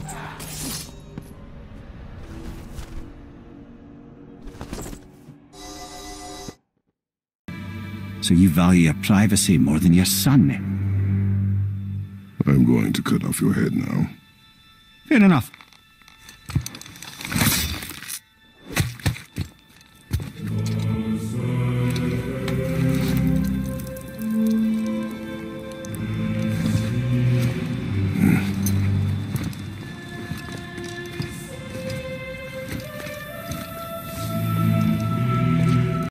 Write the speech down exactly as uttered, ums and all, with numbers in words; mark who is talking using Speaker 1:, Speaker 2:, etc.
Speaker 1: So you value your privacy more than your son?
Speaker 2: I'm going to cut off your head now.
Speaker 1: Fair enough.